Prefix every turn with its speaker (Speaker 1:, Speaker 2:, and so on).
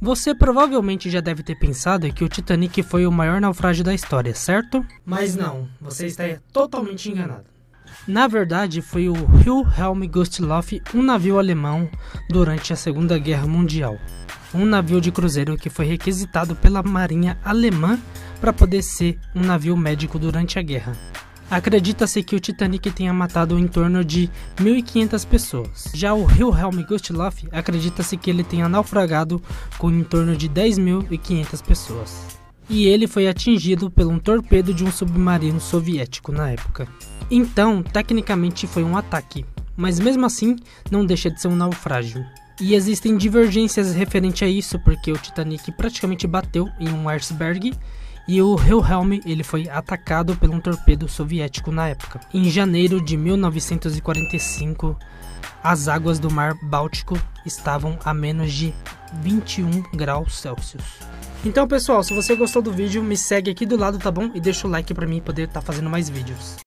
Speaker 1: Você provavelmente já deve ter pensado que o Titanic foi o maior naufrágio da história, certo? Mas não, você está totalmente enganado. Na verdade, foi o Wilhelm Gustloff, um navio alemão durante a Segunda Guerra Mundial. Um navio de cruzeiro que foi requisitado pela marinha alemã para poder ser um navio médico durante a guerra. Acredita-se que o Titanic tenha matado em torno de 1.500 pessoas. Já o Wilhelm Gustloff, acredita-se que ele tenha naufragado com em torno de 10.500 pessoas. E ele foi atingido por um torpedo de um submarino soviético na época. Então, tecnicamente foi um ataque, mas mesmo assim não deixa de ser um naufrágio. E existem divergências referente a isso, porque o Titanic praticamente bateu em um iceberg e o Wilhelm ele foi atacado por um torpedo soviético na época. Em janeiro de 1945, as águas do mar Báltico estavam a menos de 21 graus Celsius. Então pessoal, se você gostou do vídeo, me segue aqui do lado, tá bom? E deixa o like pra mim poder estar fazendo mais vídeos.